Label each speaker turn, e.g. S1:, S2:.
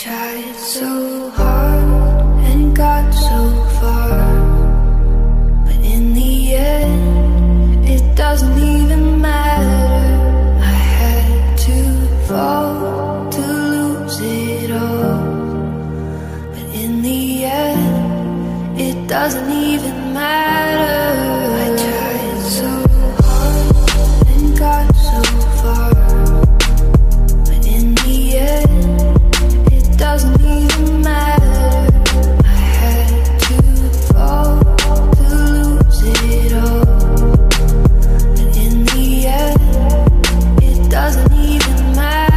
S1: tried so hard and got so far, but in the end, it doesn't even matter. I had to fall to lose it all, but in the end, it doesn't even matter. I tried so hard and got so far, but in the end, it doesn't even matter. I had to fall to lose it all, but in the end, it doesn't even matter.